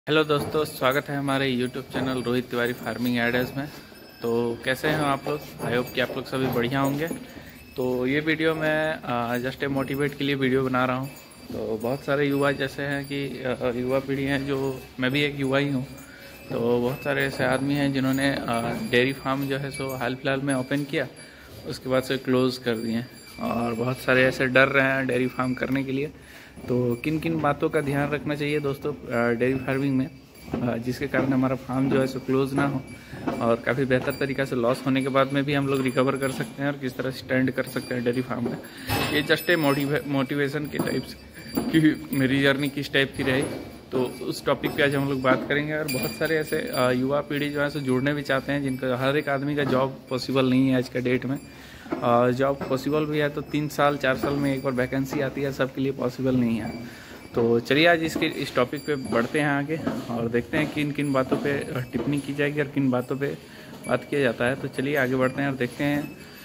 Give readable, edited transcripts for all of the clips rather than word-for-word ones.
Hello दोस्तों, स्वागत है हमारे YouTube channel Rohit Tiwari farming ideas में। तो कैसे हैं आप लोग? आई होप कि आप लोग सभी बढ़िया होंगे। तो ये वीडियो मैं जस्ट ए मोटिवेट के लिए वीडियो बना रहा हूँ। तो बहुत सारे युवा जैसे हैं कि युवा पीढ़ी हैं, जो मैं भी एक युवा ही हूँ। तो बहुत सारे ऐसे आदमी हैं जिन्होंने डेयरी फार्म जो है सो हाल फिलहाल में ओपन किया, उसके बाद से क्लोज़ कर दिए। और बहुत सारे ऐसे डर रहे हैं डेयरी फार्म करने के लिए। तो किन किन बातों का ध्यान रखना चाहिए दोस्तों डेयरी फार्मिंग में, जिसके कारण हमारा फार्म जो है सो क्लोज ना हो और काफ़ी बेहतर तरीक़ा से लॉस होने के बाद में भी हम लोग रिकवर कर सकते हैं और किस तरह स्टैंड कर सकते हैं डेयरी फार्म में। ये जस्ट ए मोटिवेशन के टाइप्स की मेरी जर्नी किस टाइप की रही, तो उस टॉपिक पे आज हम लोग बात करेंगे। और बहुत सारे ऐसे युवा पीढ़ी जो है सो जुड़ने भी चाहते हैं, जिनका हर एक आदमी का जॉब पॉसिबल नहीं है आज के डेट में। जॉब पॉसिबल भी है तो 3 साल 4 साल में एक बार वैकेंसी आती है, सबके लिए पॉसिबल नहीं है। तो चलिए आज इस टॉपिक पे बढ़ते हैं आगे और देखते हैं किन किन बातों पे टिप्पणी की जाएगी और किन बातों पे बात किया जाता है। तो चलिए आगे बढ़ते हैं और देखते हैं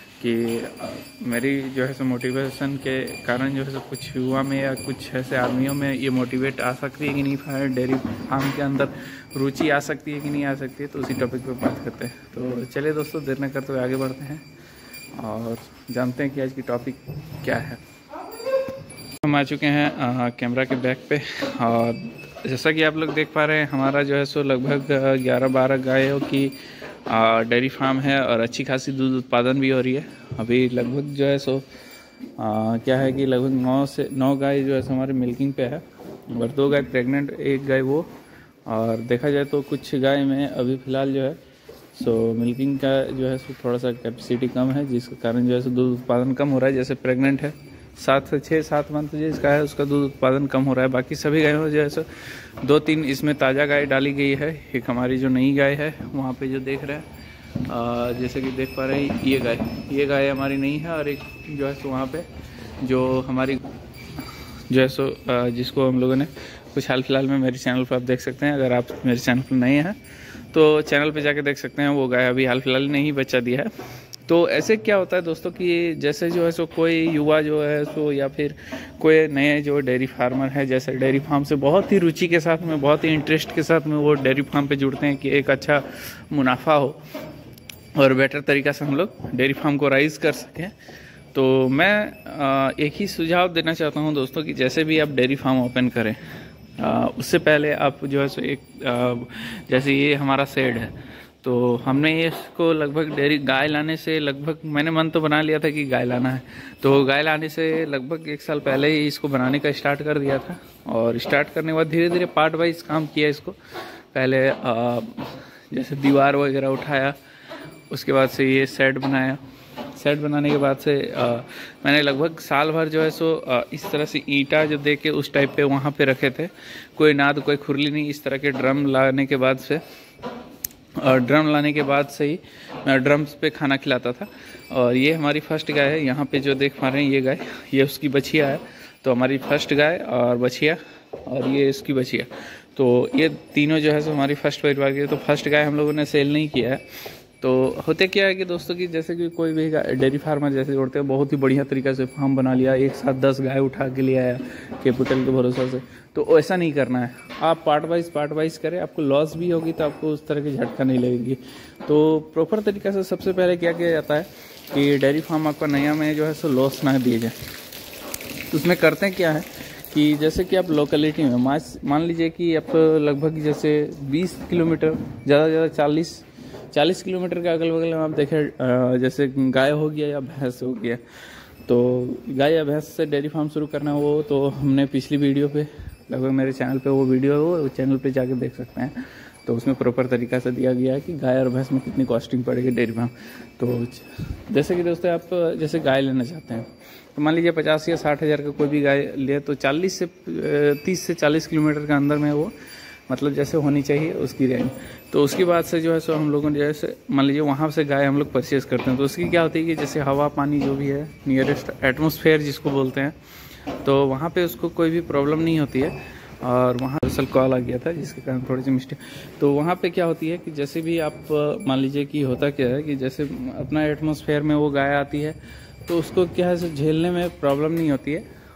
कि मेरी जो है सो मोटिवेशन के कारण जो है सो कुछ युवा में या कुछ ऐसे आदमियों में ये मोटिवेट आ सकती है कि नहीं, डेयरी फार्म के अंदर रुचि आ सकती है कि नहीं आ सकती है। तो उसी टॉपिक पे बात करते हैं। तो चलिए दोस्तों, देर न करते हुए आगे बढ़ते हैं और जानते हैं कि आज की टॉपिक क्या है। हम आ चुके हैं कैमरा के बैक पे और जैसा कि आप लोग देख पा रहे हैं, हमारा जो है सो लगभग 11-12 गायों की डेयरी फार्म है और अच्छी खासी दूध उत्पादन भी हो रही है। अभी लगभग जो है सो क्या है कि लगभग 9 गाय जो है सो हमारे मिल्किंग पे है और 2 गाय प्रेग्नेंट, 1 गाय वो। और देखा जाए तो कुछ गाय में अभी फ़िलहाल जो है सो मिल्किंग का जो है सो थोड़ा सा कैपेसिटी कम है, जिसके कारण जो है सो दूध उत्पादन कम हो रहा है। जैसे प्रेग्नेंट है 6-7 मंथ जिसका है, उसका दूध उत्पादन कम हो रहा है। बाकी सभी गायों में जो है सो 2-3 इसमें ताज़ा गाय डाली गई है। एक हमारी जो नई गाय है वहाँ पे जो देख रहे हैं, जैसे कि देख पा रहे हैं, ये गाय हमारी नई है। और एक जो है सो वहाँ पे जो हमारी जो है सो जिसको हम लोगों ने कुछ हाल फिलहाल में मेरे चैनल पर आप देख सकते हैं। अगर आप मेरे चैनल पर नए हैं तो चैनल पे जाके देख सकते हैं, वो गाय अभी हाल फिलहाल ने ही बच्चा दिया है। तो ऐसे क्या होता है दोस्तों कि जैसे जो है सो कोई युवा जो है सो या फिर कोई नए जो डेयरी फार्मर है, जैसे डेयरी फार्म से बहुत ही रुचि के साथ में, बहुत ही इंटरेस्ट के साथ में वो डेयरी फार्म पे जुड़ते हैं कि एक अच्छा मुनाफा हो और बेटर तरीक़ा से हम लोग डेयरी फार्म को राइज कर सकें। तो मैं एक ही सुझाव देना चाहता हूँ दोस्तों कि जैसे भी आप डेयरी फार्म ओपन करें, उससे पहले आप जो है सो जैसे ये हमारा शेड है, तो हमने इसको लगभग डेयरी गाय लाने से लगभग मैंने मन तो बना लिया था कि गाय लाना है। तो गाय लाने से लगभग 1 साल पहले ही इसको बनाने का स्टार्ट कर दिया था और स्टार्ट करने के बाद धीरे धीरे पार्ट वाइज काम किया इसको। पहले जैसे दीवार वगैरह उठाया, उसके बाद से ये शेड बनाया। सेट बनाने के बाद से मैंने लगभग साल भर जो है सो इस तरह से ईंटा जो दे के उस टाइप पे वहाँ पे रखे थे, कोई नाद कोई खुरली नहीं। इस तरह के ड्रम लाने के बाद से ही मैं ड्रम्स पे खाना खिलाता था। और ये हमारी फर्स्ट गाय है, यहाँ पे जो देख पा रहे हैं ये गाय, ये उसकी बछिया है। तो हमारी फर्स्ट गाय और बछिया और ये इसकी बछिया, तो ये तीनों जो है सो हमारी फर्स्ट परिवार की। तो फर्स्ट गाय हम लोगों ने सेल नहीं किया है। तो होते क्या है कि दोस्तों कि जैसे कि कोई भी डेयरी फार्मर जैसे जोड़ते हैं, बहुत ही बढ़िया तरीक़ा से फार्म बना लिया, एक साथ 10 गाय उठा के ले आया कैपिटल के भरोसा से। तो ऐसा नहीं करना है, आप पार्ट वाइज करें। आपको लॉस भी होगी तो आपको उस तरह की झटका नहीं लगेगी। तो प्रॉपर तरीक़ा से सबसे पहले क्या किया जाता है कि डेयरी फार्म आपका नया में जो है सो लॉस ना दिए जाए। तो उसमें करते क्या है कि जैसे कि आप लोकेलिटी में मान लीजिए कि आप लगभग जैसे 20 किलोमीटर, ज़्यादा से ज़्यादा 40 किलोमीटर के अगल बगल में आप देखें, जैसे गाय हो गया या भैंस हो गया, तो गाय या भैंस से डेयरी फार्म शुरू करना हो तो हमने पिछली वीडियो पे लगभग मेरे चैनल पे वो वीडियो है, वो चैनल पे जाके देख सकते हैं। तो उसमें प्रॉपर तरीक़ा से दिया गया है कि गाय और भैंस में कितनी कॉस्टिंग पड़ेगी डेयरी फार्म। तो जैसे कि दोस्तों आप जैसे गाय लेना चाहते हैं तो मान लीजिए 50 या 60 हज़ार का कोई भी गाय ले, तो 30 से 40 किलोमीटर के अंदर में वो मतलब जैसे होनी चाहिए उसकी रेंज। तो उसके बाद से जो है सो हम लोगों ने जैसे मान लीजिए वहाँ से गाय हम लोग परचेज करते हैं, तो उसकी क्या होती है कि जैसे हवा पानी जो भी है, नियरेस्ट एटमॉस्फेयर जिसको बोलते हैं, तो वहाँ पे उसको कोई भी प्रॉब्लम नहीं होती है। और वहाँ दरअसल कॉल आ गया था जिसके कारण थोड़ी सी मिस्टेक। तो वहाँ पे क्या होती है कि जैसे भी आप मान लीजिए कि होता क्या है कि जैसे अपना एटमॉस्फेयर में वो गाय आती है, तो उसको क्या है झेलने में प्रॉब्लम नहीं होती है।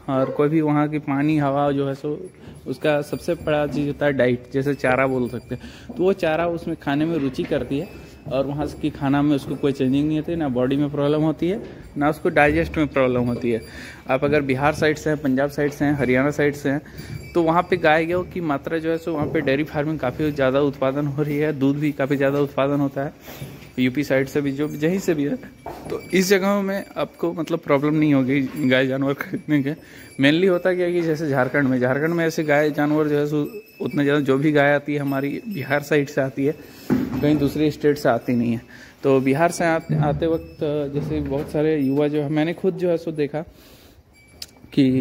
और कोई भी वहाँ की पानी हवा जो है सो उसका सबसे बड़ा चीज़ होता है डाइट, जैसे चारा बोल सकते हैं। तो वो चारा उसमें खाने में रुचि करती है और वहाँ की खाना में उसको कोई चेंजिंग नहीं होती, ना बॉडी में प्रॉब्लम होती है ना उसको डाइजेस्ट में प्रॉब्लम होती है। आप अगर बिहार साइड से हैं, पंजाब साइड से हैं, हरियाणा साइड से हैं, तो वहाँ पे गाय गेहूँ की मात्रा जो है सो वहाँ पे डेयरी फार्मिंग काफ़ी ज़्यादा उत्पादन हो रही है, दूध भी काफ़ी ज़्यादा उत्पादन होता है। यूपी साइड से भी जो जहीं से भी है, तो इस जगहों में आपको मतलब प्रॉब्लम नहीं होगी गाय जानवर खरीदने के। मेनली होता क्या है कि जैसे झारखंड में ऐसे गाय जानवर जो है सो उतना ज़्यादा, जो भी गाय आती है हमारी बिहार साइड से आती है, कहीं दूसरे स्टेट से आती नहीं है। तो बिहार से आते वक्त जैसे बहुत सारे युवा जो है, मैंने खुद जो है सो देखा कि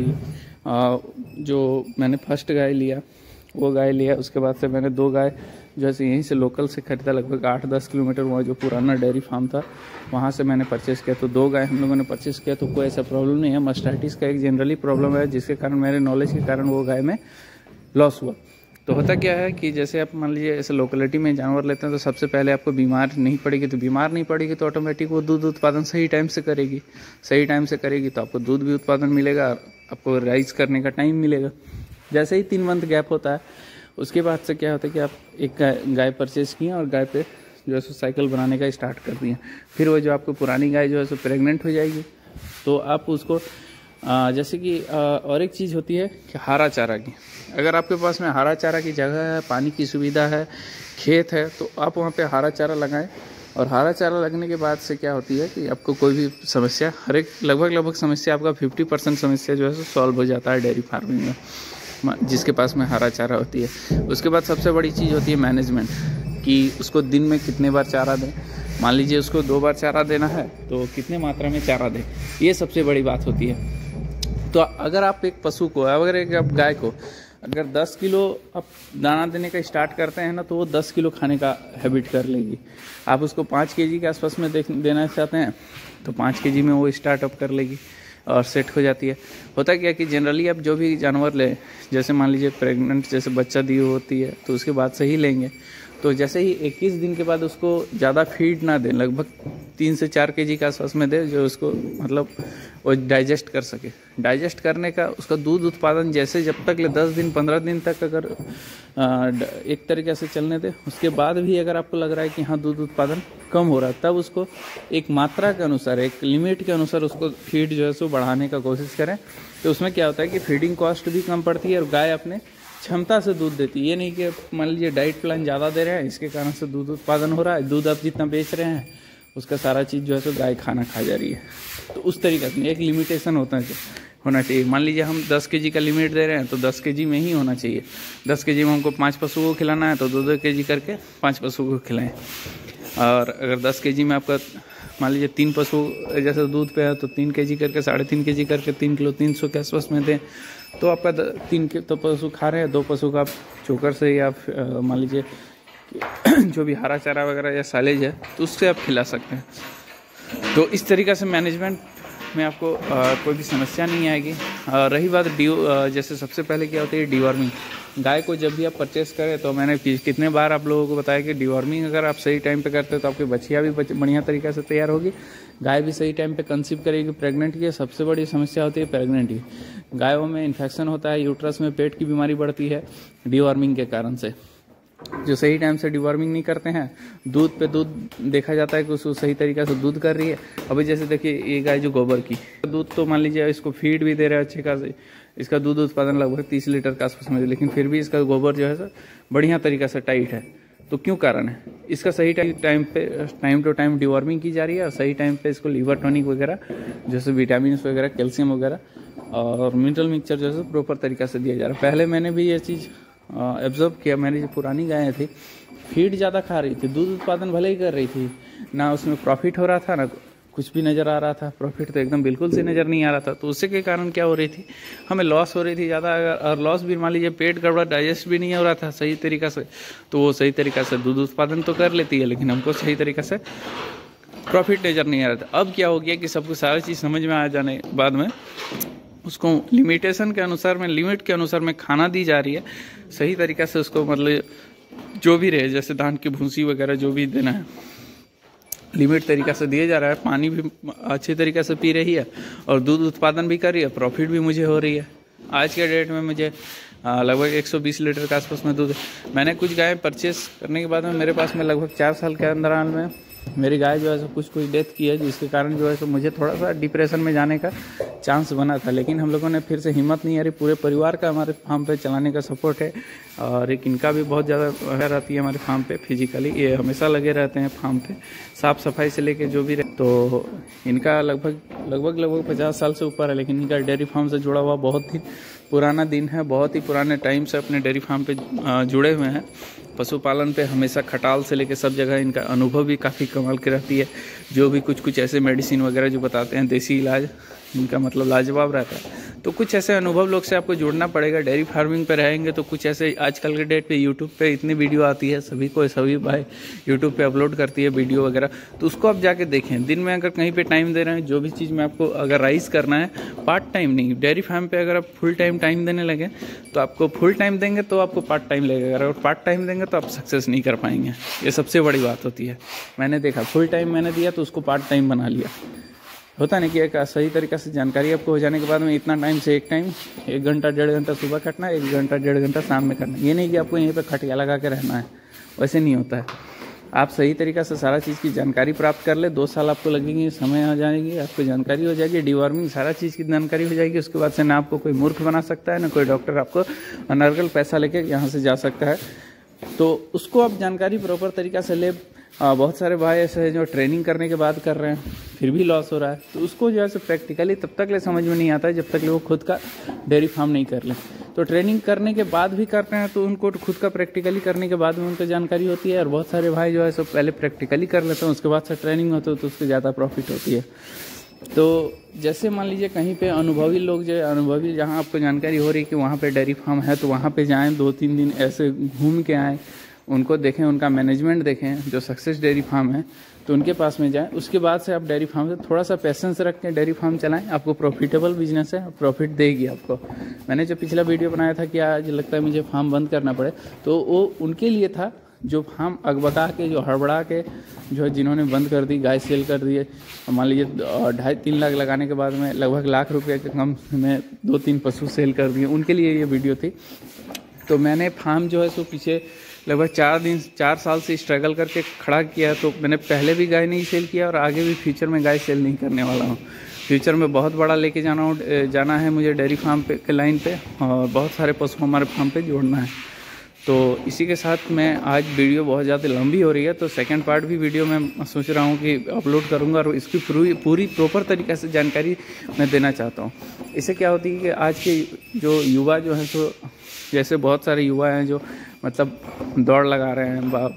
जो मैंने फर्स्ट गाय लिया वो गाय लिया, उसके बाद से मैंने 2 गाय जो है यहीं से लोकल से खरीदा, लगभग 8-10 किलोमीटर वहाँ जो पुराना डेयरी फार्म था वहाँ से मैंने परचेस किया। तो 2 गाय हम लोगों ने परचेस किया, तो कोई ऐसा प्रॉब्लम नहीं है। मास्टाइटिस का एक जनरली प्रॉब्लम है, जिसके कारण मेरे नॉलेज के कारण वो गाय में लॉस हुआ। तो होता क्या है कि जैसे आप मान लीजिए ऐसे लोकेलिटी में जानवर लेते हैं, तो सबसे पहले आपको बीमार नहीं पड़ेगी तो ऑटोमेटिक वो दूध उत्पादन सही टाइम से करेगी तो आपको दूध भी उत्पादन मिलेगा, आपको राइज करने का टाइम मिलेगा। जैसे ही 3 मंथ गैप होता है, उसके बाद से क्या होता है कि आप एक गाय परचेज किए और गाय पे जो है सो साइकिल बनाने का स्टार्ट कर दिए। फिर वो जो आपको पुरानी गाय जो है सो प्रेग्नेंट हो जाएगी, तो आप उसको जैसे कि और एक चीज़ होती है कि हरा चारा की, अगर आपके पास में हरा चारा की जगह है, पानी की सुविधा है, खेत है, तो आप वहाँ पे हरा चारा लगाएं। और हरा चारा लगने के बाद से क्या होती है कि आपको कोई भी समस्या, हर एक लगभग समस्या आपका 50% समस्या जो है सो सॉल्व हो जाता है डेयरी फार्मिंग में, जिसके पास में हरा चारा होती है। उसके बाद सबसे बड़ी चीज़ होती है मैनेजमेंट, कि उसको दिन में कितने बार चारा दें। मान लीजिए उसको 2 बार चारा देना है तो कितने मात्रा में चारा दें, ये सबसे बड़ी बात होती है। तो अगर आप एक पशु को, अगर एक आप गाय को अगर 10 किलो आप दाना देने का स्टार्ट करते हैं ना, तो वो 10 किलो खाने का हैबिट कर लेगी। आप उसको 5 केजी के आसपास में देना चाहते हैं तो 5 केजी में वो स्टार्टअप कर लेगी और सेट हो जाती है। होता क्या कि जनरली आप जो भी जानवर लें, जैसे मान लीजिए प्रेग्नेंट जैसे बच्चा दी होती है तो उसके बाद से ही लेंगे, तो जैसे ही 21 दिन के बाद उसको ज़्यादा फीड ना दें, लगभग 3 से 4 केजी के आसपास में दें, जो उसको मतलब वो डाइजेस्ट कर सके। डाइजेस्ट करने का उसका दूध उत्पादन जैसे जब तक 10 दिन 15 दिन तक अगर एक तरीके से चलने दें, उसके बाद भी अगर आपको लग रहा है कि हाँ दूध उत्पादन कम हो रहा है, तब उसको एक मात्रा के अनुसार, एक लिमिट के अनुसार उसको फीड जो है सो बढ़ाने का कोशिश करें। तो उसमें क्या होता है कि फीडिंग कॉस्ट भी कम पड़ती है और गाय अपने क्षमता से दूध देती है। ये नहीं कि मान लीजिए डाइट प्लान ज़्यादा दे रहे हैं, इसके कारण से दूध उत्पादन हो रहा है, दूध आप जितना बेच रहे हैं उसका सारा चीज़ जो है सो गाय खाना खा जा रही है। तो उस तरीके से एक लिमिटेशन होना चाहिए। मान लीजिए हम 10 केजी का लिमिट दे रहे हैं तो 10 केजी में ही होना चाहिए। 10 केजी में हमको 5 पशुओं को खिलाना है तो 2-2 केजी करके 5 पशुओं को खिलाएं। और अगर 10 केजी में आपका मान लीजिए 3 पशु जैसे दूध पे है तो 3 केजी करके 3.5 केजी करके 3 किलो 300 के आसपास में दें, तो आपका 3 तो पशु खा रहे हैं, 2 पशु का आप चोकर से या मान लीजिए जो भी हरा चारा वगैरह या साइलेज है तो उससे आप खिला सकते हैं। तो इस तरीक़े से मैनेजमेंट में आपको कोई भी समस्या नहीं आएगी। रही बात जैसे सबसे पहले क्या होती है डिवॉर्मिंग। गाय को जब भी आप परचेस करें तो मैंने कितने बार आप लोगों को बताया कि डिवॉर्मिंग अगर आप सही टाइम पे करते हो तो आपकी बच्चियाँ भी बढ़िया तरीके से तैयार होगी, गाय भी सही टाइम पे कंसीव करेगी। प्रेग्नेंट की सबसे बड़ी समस्या होती है प्रेग्नेंट की, गायों में इन्फेक्शन होता है, यूट्रस में पेट की बीमारी बढ़ती है डिवॉर्मिंग के कारण से। जो सही टाइम से डिवॉर्मिंग नहीं करते हैं, दूध पे दूध देखा जाता है कि उसको सही तरीके से दूध कर रही है। अभी जैसे देखिए ये गाय जो गोबर की दूध, तो मान लीजिए इसको फीड भी दे रहे हैं अच्छे खासे, इसका दूध उत्पादन लगभग 30 लीटर के आसपास में, लेकिन फिर भी इसका गोबर जो है सर बढ़िया तरीके से टाइट है। तो क्यों कारण है? इसका सही टाइम टू टाइम डिवॉर्मिंग की जा रही है और सही टाइम पे इसको लीवर टॉनिक वगैरह जैसे विटामिन वगैरह, कैल्शियम वगैरह और मिनरल मिक्सचर जो है प्रॉपर तरीके से दिया जा रहा है। पहले मैंने भी ये चीज़ ऑब्जर्व किया, मेरी जो पुरानी गायें थी फीड ज़्यादा खा रही थी, दूध उत्पादन भले ही कर रही थी, ना उसमें प्रॉफिट हो रहा था ना कुछ भी नज़र आ रहा था, प्रॉफिट तो एकदम बिल्कुल से नज़र नहीं आ रहा था। तो उससे के कारण क्या हो रही थी, हमें लॉस हो रही थी ज़्यादा। और लॉस भी मान लीजिए पेट गड़बड़ा, डाइजेस्ट भी नहीं हो रहा था सही तरीक़ा से, तो वो सही तरीक़ा से दूध उत्पादन तो कर लेती है लेकिन हमको सही तरीक़े से प्रॉफिट नज़र नहीं आ रहा था। अब क्या हो गया कि सबको सारी चीज़ समझ में आ जाने बाद में उसको लिमिटेशन के अनुसार में, लिमिट के अनुसार में खाना दी जा रही है सही तरीक़े से। उसको मतलब जो भी रहे, जैसे धान की भूसी वगैरह जो भी देना है लिमिट तरीक़ा से दिया जा रहा है, पानी भी अच्छी तरीक़े से पी रही है और दूध उत्पादन भी कर रही है, प्रॉफिट भी मुझे हो रही है। आज के डेट में मुझे लगभग 120 लीटर के आसपास में दूध। मैंने कुछ गाय परचेस करने के बाद में मेरे पास में लगभग 4 साल के अंदराल में मेरी गाय जो है सो कुछ डेथ की है, जिसके कारण जो है सो मुझे थोड़ा सा डिप्रेशन में जाने का चांस बना था। लेकिन हम लोगों ने फिर से हिम्मत नहीं हारी, पूरे परिवार का हमारे फार्म पे चलाने का सपोर्ट है और एक इनका भी बहुत ज़्यादा रहती है हमारे फार्म पे फिजिकली। ये हमेशा लगे रहते हैं फार्म पे, साफ़ सफाई से लेके जो भी रहे। तो इनका लगभग 50 साल से ऊपर है, लेकिन इनका डेयरी फार्म से जुड़ा हुआ बहुत ही पुराना दिन है, बहुत ही पुराने टाइम से अपने डेयरी फार्म पे जुड़े हुए हैं। पशुपालन पे हमेशा खटाल से लेके सब जगह इनका अनुभव भी काफ़ी कमाल की रहती है। जो भी कुछ ऐसे मेडिसिन वगैरह जो बताते हैं, देसी इलाज, इनका मतलब लाजवाब रहता है। तो कुछ ऐसे अनुभव लोग से आपको जुड़ना पड़ेगा। डेयरी फार्मिंग पे रहेंगे तो कुछ ऐसे आजकल के डेट पे यूट्यूब पे इतनी वीडियो आती है, सभी भाई यूट्यूब पे अपलोड करती है वीडियो वगैरह, तो उसको आप जाके देखें। दिन में अगर कहीं पे टाइम दे रहे हैं, जो भी चीज़ में आपको अगर राइज करना है, पार्ट टाइम नहीं, डेयरी फार्म पे अगर आप फुल टाइम देने लगे तो आपको फुल टाइम देंगे तो आपको पार्ट टाइम लगेगा, अगर पार्ट टाइम देंगे तो आप सक्सेस नहीं कर पाएंगे। ये सबसे बड़ी बात होती है। मैंने देखा फुल टाइम मैंने दिया तो उसको पार्ट टाइम बना लिया। होता नहीं कि एक सही तरीक़े से जानकारी आपको हो जाने के बाद में इतना टाइम से 1 घंटा 1.5 घंटा सुबह कटना है, 1 घंटा 1.5 घंटा शाम में करना है। ये नहीं कि आपको यहीं पे खटिया लगा के रहना है, वैसे नहीं होता है। आप सही तरीक़े से सारा चीज़ की जानकारी प्राप्त कर ले, 2 साल आपको लगेंगे, समय आ जाएगी, आपको जानकारी हो जाएगी, डिवॉर्मिंग सारा चीज़ की जानकारी हो जाएगी। उसके बाद से ना आपको कोई मूर्ख बना सकता है, ना कोई डॉक्टर आपको अनर्गल पैसा लेके यहाँ से जा सकता है। तो उसको आप जानकारी प्रॉपर तरीक़ा से ले। बहुत सारे भाई ऐसे हैं जो ट्रेनिंग करने के बाद कर रहे हैं फिर भी लॉस हो रहा है, तो उसको जो है सो प्रैक्टिकली तब तक ले समझ में नहीं आता है जब तक वो खुद का डेयरी फार्म नहीं कर ले। तो ट्रेनिंग करने के बाद भी कर रहे हैं तो उनको खुद का प्रैक्टिकली करने के बाद में उनको जानकारी होती है। और बहुत सारे भाई जो है सो पहले प्रैक्टिकली कर लेते हैं, उसके बाद से ट्रेनिंग होती है तो उससे ज़्यादा प्रॉफिट होती है। तो जैसे मान लीजिए कहीं पे अनुभवी लोग जो अनुभवी जहाँ आपको जानकारी हो रही है कि वहाँ पे डेयरी फार्म है, तो वहाँ पे जाएं, 2-3 दिन ऐसे घूम के आएँ, उनको देखें, उनका मैनेजमेंट देखें, जो सक्सेस डेयरी फार्म है तो उनके पास में जाएं। उसके बाद से आप डेयरी फार्म से थोड़ा सा पेशेंस रख के डेयरी फार्म चलाएं। आपको प्रॉफिटेबल बिजनेस है, प्रॉफिट देगी आपको। मैंने जो पिछला वीडियो बनाया था कि आज लगता है मुझे फार्म बंद करना पड़े, तो वो उनके लिए था जो फार्म अगबका के, जो हड़बड़ा के, जो जिन्होंने बंद कर दी, गाय सेल कर दिए। मान लीजिए 2.5-3 लाख लगाने के बाद में लगभग लाख रुपये के कम में 2-3 पशु सेल कर दिए, उनके लिए ये वीडियो थी। तो मैंने फार्म जो है सो पीछे लगभग 4 साल से स्ट्रगल करके खड़ा किया। तो मैंने पहले भी गाय नहीं सेल किया और आगे भी फ्यूचर में गाय सेल नहीं करने वाला हूँ। फ्यूचर में बहुत बड़ा लेके जाना है मुझे डेयरी फार्म पे के लाइन पे, और बहुत सारे पशु हमारे फार्म पे जोड़ना है। तो इसी के साथ मैं आज वीडियो बहुत ज़्यादा लंबी हो रही है, तो सेकंड पार्ट भी वीडियो मैं सोच रहा हूँ कि अपलोड करूँगा और इसकी पूरी प्रॉपर तरीक़े से जानकारी मैं देना चाहता हूँ। इससे क्या होती है कि आज के जो युवा जो है सो, जैसे बहुत सारे युवा हैं जो मतलब दौड़ लगा रहे हैं,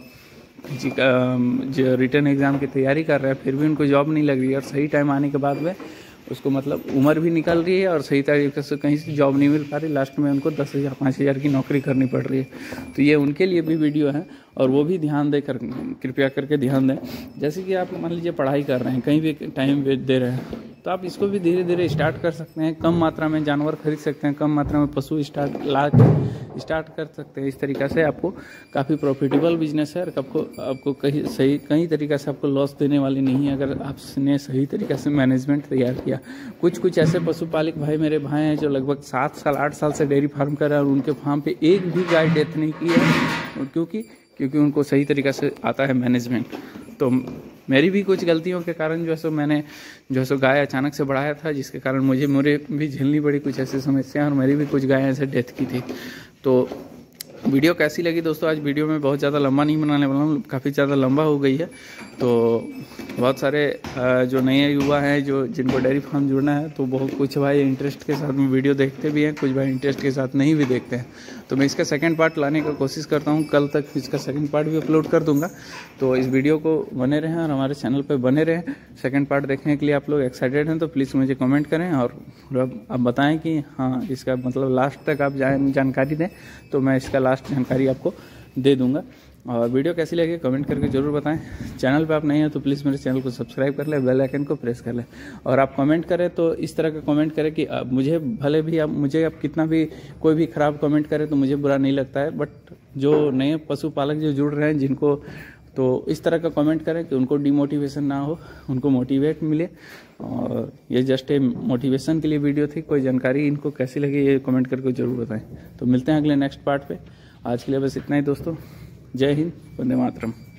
जो रिटर्न एग्ज़ाम की तैयारी कर रहे हैं, फिर भी उनको जॉब नहीं लग रही है और सही टाइम आने के बाद में उसको मतलब उम्र भी निकल रही है और सही तरीके से कहीं से जॉब नहीं मिल पा रही, लास्ट में उनको 10,000 5,000 की नौकरी करनी पड़ रही है। तो ये उनके लिए भी वीडियो है और वो भी ध्यान देकर, कृपया करके ध्यान दें। जैसे कि आप मान लीजिए पढ़ाई कर रहे हैं, कहीं भी टाइम दे रहे हैं, तो आप इसको भी धीरे धीरे स्टार्ट कर सकते हैं। कम मात्रा में जानवर खरीद सकते हैं, कम मात्रा में पशु स्टार्ट कर सकते हैं। इस तरीक़े से आपको काफ़ी प्रॉफिटेबल बिजनेस है और आपको कहीं तरीक़े से आपको लॉस देने वाली नहीं है अगर आपने सही तरीक़े से मैनेजमेंट तैयार किया। कुछ ऐसे पशुपालक भाई मेरे भाई हैं जो लगभग 7 साल 8 साल से डेयरी फार्म कर रहे हैं और उनके फार्म पे एक भी गाय डेथ नहीं की है, क्योंकि उनको सही तरीक़े से आता है मैनेजमेंट। तो मेरी भी कुछ गलतियों के कारण जो है सो मैंने जो है सो गाय अचानक से बढ़ाया था, जिसके कारण मुझे भी झेलनी पड़ी कुछ ऐसी समस्याएं और मेरी भी कुछ गायें ऐसे डेथ की थी। तो वीडियो कैसी लगी दोस्तों? आज वीडियो में बहुत ज़्यादा लंबा नहीं बनाने वाला हूँ, काफ़ी ज़्यादा लंबा हो गई है। तो बहुत सारे जो नए युवा हैं जिनको डेयरी फार्म जुड़ना है, तो बहुत कुछ भाई इंटरेस्ट के साथ में वीडियो देखते भी हैं, कुछ भाई इंटरेस्ट के साथ नहीं भी देखते हैं। तो मैं इसका सेकंड पार्ट लाने का कोशिश करता हूँ, कल तक इसका सेकंड पार्ट भी अपलोड कर दूंगा। तो इस वीडियो को बने रहें और हमारे चैनल पर बने रहें। सेकंड पार्ट देखने के लिए आप लोग एक्साइटेड हैं तो प्लीज़ मुझे कमेंट करें और आप बताएं कि हाँ इसका मतलब लास्ट तक आप जानकारी दें, तो मैं इसका लास्ट जानकारी आपको दे दूंगा। और वीडियो कैसी लगी कमेंट करके ज़रूर बताएं। चैनल पे आप नहीं हैं तो प्लीज़ मेरे चैनल को सब्सक्राइब कर लें, बेल आइकन को प्रेस कर लें। और आप कमेंट करें तो इस तरह का कमेंट करें कि मुझे भले भी आप कितना भी कोई भी ख़राब कमेंट करें तो मुझे बुरा नहीं लगता है, बट जो नए पशुपालक जो जुड़ रहे हैं, जिनको तो इस तरह का कमेंट करें कि उनको डिमोटिवेशन ना हो, उनको मोटिवेट मिले। और ये जस्ट ए मोटिवेशन के लिए वीडियो थी। कोई जानकारी इनको कैसी लगी ये कमेंट करके जरूर बताएं। तो मिलते हैं अगले नेक्स्ट पार्ट पे। आज के लिए बस इतना ही दोस्तों। जय हिंद, वंदे मातरम।